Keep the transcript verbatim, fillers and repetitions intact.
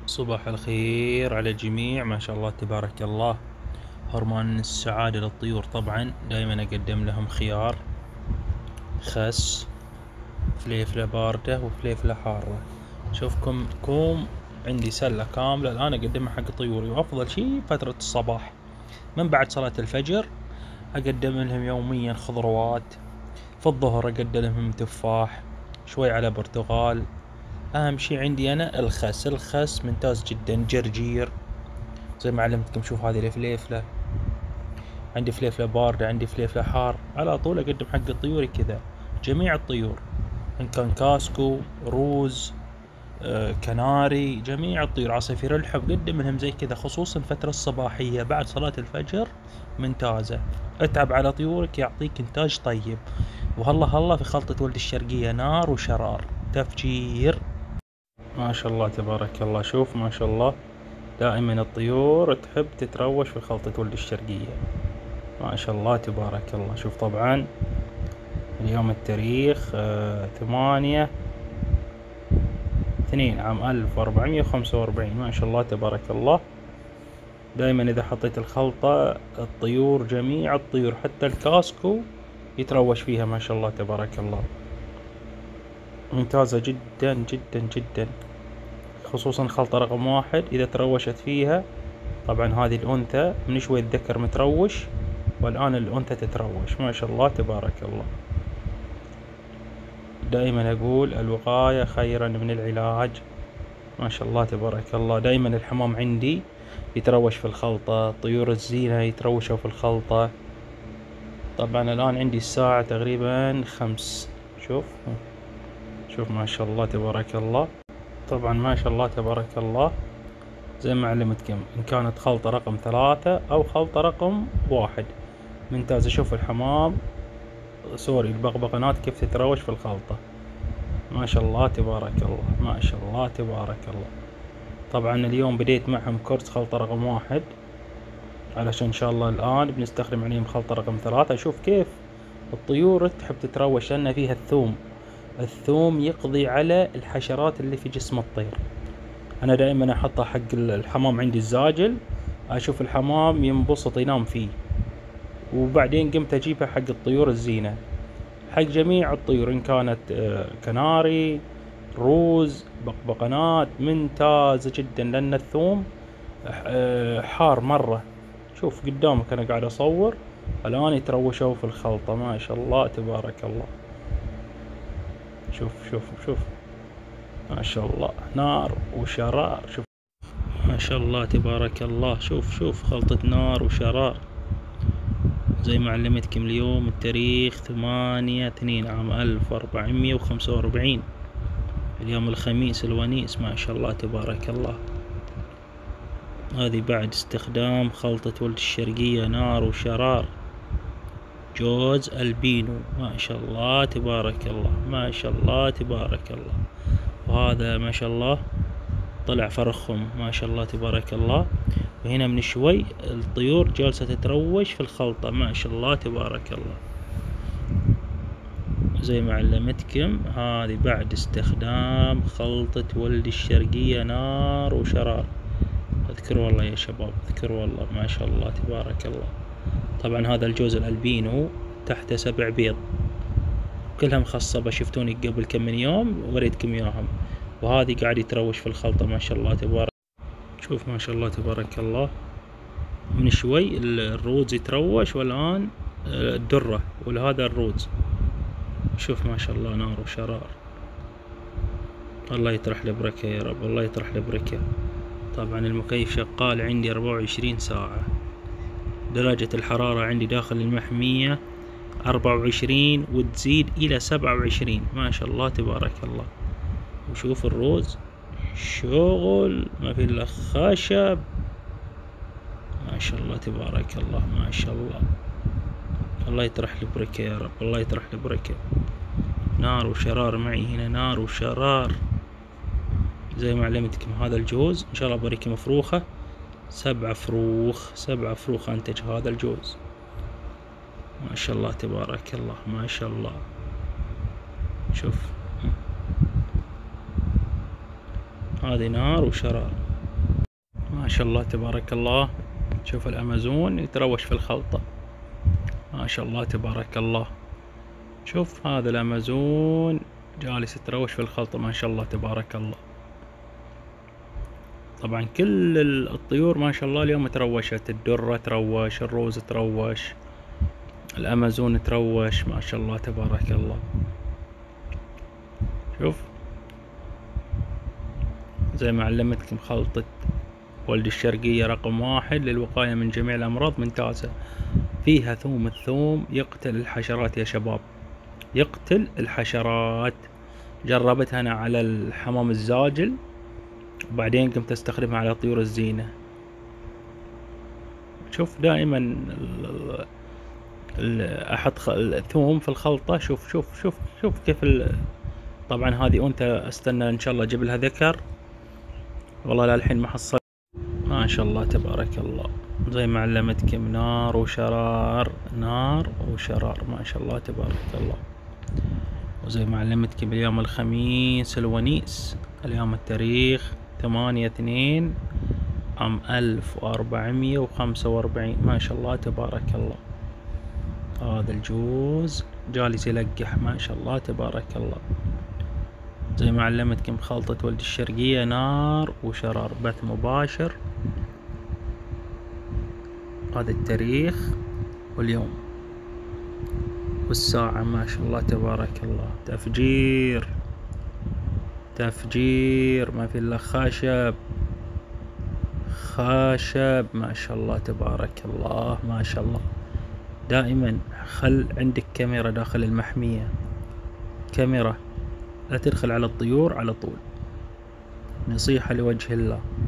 صباح الخير على الجميع، ما شاء الله تبارك الله. هرمون السعادة للطيور طبعا دائما أقدم لهم خيار، خس، فليفلة باردة وفليفلة حارة. شوفكم كوم عندي سلة كاملة الآن أقدمها حق طيوري، وأفضل شي فترة الصباح من بعد صلاة الفجر أقدم لهم يوميا خضروات. في الظهر أقدم لهم تفاح شوي على برتقال. أهم شي عندي أنا الخس، الخس ممتاز جدا. جرجير زي ما علمتكم. شوف هذه الفليفلة، عندي فليفلة باردة، عندي فليفلة حار. على طول أقدم حق الطيور كذا، جميع الطيور إن كان كاسكو، روز، آه، كناري، جميع الطيور، عصافير الحب قدم لهم زي كذا، خصوصا الفترة الصباحية بعد صلاة الفجر ممتازة. اتعب على طيورك يعطيك إنتاج طيب. وهلا هلا في خلطة ولد الشرقية، نار وشرار، تفجير. ما شاء الله تبارك الله. شوف ما شاء الله، دائما الطيور تحب تتروش في خلطة ولد الشرقية، ما شاء الله تبارك الله. شوف طبعا اليوم التاريخ آه ثمانية اثنين عام ألف وأربعمية وخمسة وأربعين، ما شاء الله تبارك الله. دائما إذا حطيت الخلطة الطيور، جميع الطيور حتى الكاسكو يتروش فيها، ما شاء الله تبارك الله. ممتازة جدا جدا جدا، خصوصا خلطة رقم واحد إذا تروشت فيها. طبعا هذه الأنثى من شوي الذكر متروش، والآن الأنثى تتروش، ما شاء الله تبارك الله. دائما أقول الوقاية خيرا من العلاج، ما شاء الله تبارك الله. دائما الحمام عندي يتروش في الخلطة، طيور الزينة يتروشوا في الخلطة. طبعا الآن عندي الساعة تقريبا خمس. شوف شوف ما شاء الله تبارك الله. طبعا ما شاء الله تبارك الله، زي ما علمتكم إن كانت خلطة رقم ثلاثة أو خلطة رقم واحد ممتازة. شوف الحمام سوري البغبغانات كيف تتروش في الخلطة، ما شاء الله تبارك الله، ما شاء الله تبارك الله. طبعا اليوم بديت معهم كورس خلطة رقم واحد، علشان إن شاء الله الآن بنستخدم عليهم خلطة رقم ثلاثة. شوف كيف الطيور تحب تتروش، لأن فيها الثوم. الثوم يقضي على الحشرات اللي في جسم الطير. أنا دائما أحطها حق الحمام عندي الزاجل، أشوف الحمام ينبسط ينام فيه. وبعدين قمت أجيبها حق الطيور الزينة، حق جميع الطيور إن كانت كناري، روز، بقبقنات، ممتازة جدا. لأن الثوم حار مرة. شوف قدامك أنا قاعد أصور الآن يتروشوا في الخلطة، ما شاء الله تبارك الله. شوف شوف شوف ما شاء الله، نار وشرار. شوف ما شاء الله تبارك الله. شوف شوف خلطة نار وشرار، زي ما علمتكم. اليوم التاريخ ثمانية اثنين عام ألف وأربعمية وخمسة وأربعين، اليوم الخميس الونيس، ما شاء الله تبارك الله. هذه بعد استخدام خلطة ولد الشرقية، نار وشرار، جوز البينو، ما شاء الله تبارك الله، ما شاء الله تبارك الله. وهذا ما شاء الله طلع فرخهم، ما شاء الله تبارك الله. وهنا من شوي الطيور جالسة تتروش في الخلطة، ما شاء الله تبارك الله. زي ما علمتكم هذه بعد استخدام خلطة ولد الشرقية، نار وشرار. اذكروا والله يا شباب، اذكروا والله، ما شاء الله تبارك الله. طبعا هذا الجوز الألبينو تحته سبع بيض، كلها مخصبة، شفتوني قبل كم من يوم وريتكم اياهم. وهذه قاعد يتروش في الخلطة، ما شاء الله تبارك. شوف ما شاء الله تبارك الله، من شوي الروز يتروش، والآن الدرة، ولهذا الروز. شوف ما شاء الله، نار وشرار. الله يطرح له بركة يا رب، الله يطرح له بركة. طبعا المكيف شغال عندي أربعة وعشرين ساعة. درجة الحرارة عندي داخل المحمية أربعة وعشرين وتزيد إلى سبعة وعشرين، ما شاء الله تبارك الله. وشوف الروز شغل ما في إلا خشب، ما شاء الله تبارك الله، ما شاء الله. الله يطرح لي بركة يا رب، الله يطرح لي بركة. نار وشرار معي هنا، نار وشرار. زي ما علمتكم هذا الجوز إن شاء الله بريكة مفروخة، سبعة فروخ، سبعة فروخ أنتج هذا الجوز، ما شاء الله تبارك الله، ما شاء الله. شوف هذه نار وشرار. شاء الله تبارك الله. شوف الأمازون يتروش في الخلطة، ما شاء الله تبارك الله. شوف هذا الأمازون جالس يتروش في الخلطة، ما شاء الله تبارك الله. طبعا كل الطيور ما شاء الله اليوم تروشت، الدرة تروش، الروز تروش، الأمازون تروش، ما شاء الله تبارك الله. شوف زي ما علمتكم خلطة ولد الشرقية رقم واحد للوقاية من جميع الأمراض، ممتازة، فيها ثوم. الثوم يقتل الحشرات يا شباب، يقتل الحشرات. جربتها أنا على الحمام الزاجل، وبعدين قمت استخدمها على طيور الزينة. شوف دائما ال ال احط الثوم في الخلطة. شوف شوف شوف شوف كيف ال... طبعا هذه انثى، استنى ان شاء الله اجيب لها ذكر، والله للحين ما حصلت. ما شاء الله تبارك الله، زي ما علمتكم نار وشرار، نار وشرار، ما شاء الله تبارك الله. وزي ما علمتكم اليوم الخميس الونيس، اليوم التاريخ ثمانية اثنين عام ألف وأربعمية وخمسة وأربعين، ما شاء الله تبارك الله. هذا الجوز جالس يلقح، ما شاء الله تبارك الله. زي ما علمتكم خلطة ولد الشرقية نار وشرار، بث مباشر. هذا التاريخ واليوم والساعة، ما شاء الله تبارك الله. تفجير تفجير، ما في الا خشب خشب، ما شاء الله تبارك الله، ما شاء الله. دائما خل عندك كاميرا داخل المحمية، كاميرا، لا تدخل على الطيور على طول، نصيحة لوجه الله.